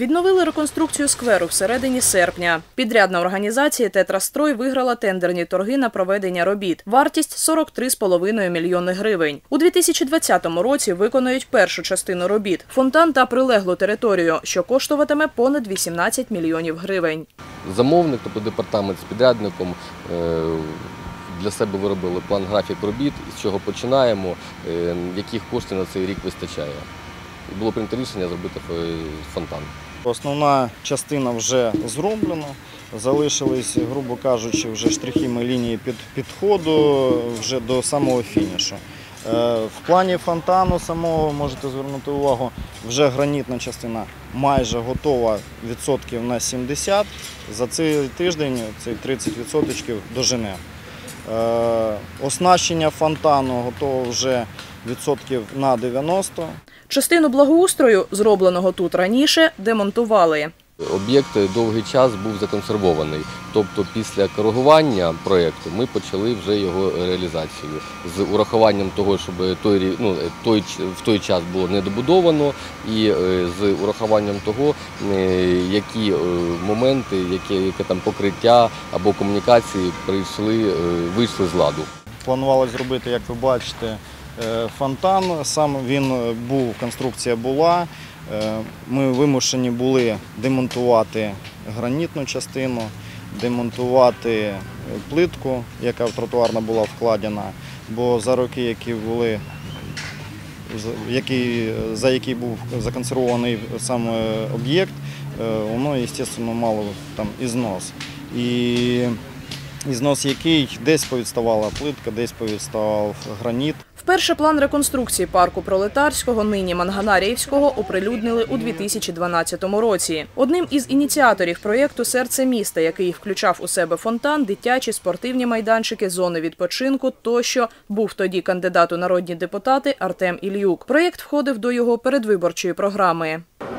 Відновили реконструкцію скверу всередині серпня. Підрядна організація «Тетрастрой» виграла тендерні торги на проведення робіт. Вартість – 43,5 мільйони гривень. У 2020 році виконують першу частину робіт – фонтан та прилеглу територію, що коштуватиме понад 18 мільйонів гривень. Замовник, тобто департамент з підрядником, для себе виробили план-графік робіт, з чого починаємо, яких коштів на цей рік вистачає. І було прийнято рішення зробити фонтан. Основна частина вже зроблена, залишились, грубо кажучи, вже штрихи лінії підходу вже до самого фінішу. В плані фонтану самого, можете звернути увагу, вже гранітна частина майже готова відсотків на 70. За цей тиждень цей 30% дожене. Оснащення фонтану готово вже відсотків на 90. Частину благоустрою, зробленого тут раніше, демонтували. Об'єкт довгий час був законсервований, тобто після коригування проєкту ми почали вже його реалізацію. З урахуванням того, щоб в той час було недобудовано, і з урахуванням того, які моменти, яке там покриття або комунікації вийшли з ладу. Планувалося зробити, як ви бачите, фонтан. Сам він був, конструкція була. Ми вимушені були демонтувати гранітну частину, демонтувати плитку, яка тротуарна була вкладена, бо за роки, за які був законсервований сам об'єкт, воно, звісно, мало там ізнос. І ізнос який десь повідставала плитка, десь повідставав граніт. Вперше план реконструкції парку Пролетарського, нині Манганаріївського, оприлюднили у 2012 році. Одним із ініціаторів проєкту «Серце міста», який включав у себе фонтан, дитячі, спортивні майданчики, зони відпочинку тощо, був тоді кандидат у народні депутати Артем Ільюк. Проєкт входив до його передвиборчої програми.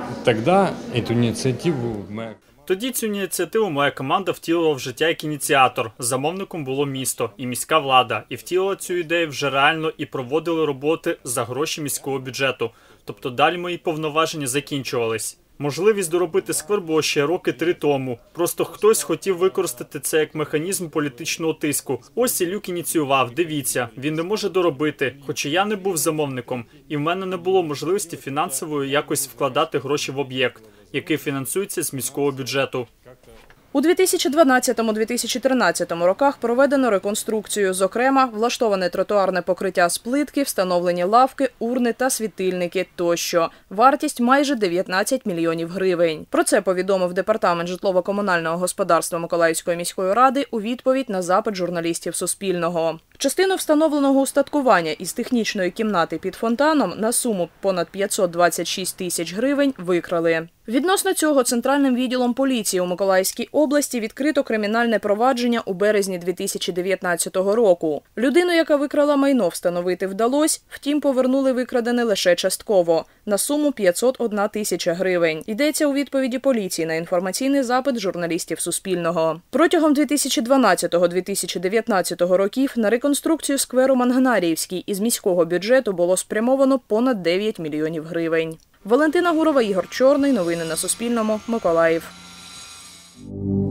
Тоді цю ініціативу моя команда втілила в життя як ініціатор. Замовником було місто і міська влада. І втілила цю ідею вже реально і проводили роботи за гроші міського бюджету. Тобто далі мої повноваження закінчувались. Можливість доробити сквер було ще роки 3 тому. Просто хтось хотів використати це як механізм політичного тиску. Ось Ілюк ініціював, дивіться, він не може доробити, хоча я не був замовником. І в мене не було можливості фінансової якось вкладати гроші в об'єкт, який фінансується з міського бюджету. У 2012-2013 роках проведено реконструкцію. Зокрема, влаштоване тротуарне покриття з плитки, встановлені лавки, урни та світильники тощо. Вартість майже 19 мільйонів гривень. Про це повідомив Департамент житлово-комунального господарства Миколаївської міської ради у відповідь на запит журналістів Суспільного. Частину встановленого устаткування із технічної кімнати під фонтаном на суму понад 526 тисяч гривень викрали. Відносно цього Центральним відділом поліції у Миколаївській області відкрито кримінальне провадження у березні 2019 року. Людину, яка викрала майно, встановити вдалося, втім повернули викрадене лише частково – на суму 501 тисяча гривень. Йдеться у відповіді поліції на інформаційний запит журналістів Суспільного. Протягом 2012-2019 років на реконструкцію скверу Манганаріївський із міського бюджету було спрямовано понад 9 мільйонів гривень. Валентина Гурова, Ігор Чорний. Новини на Суспільному. Миколаїв.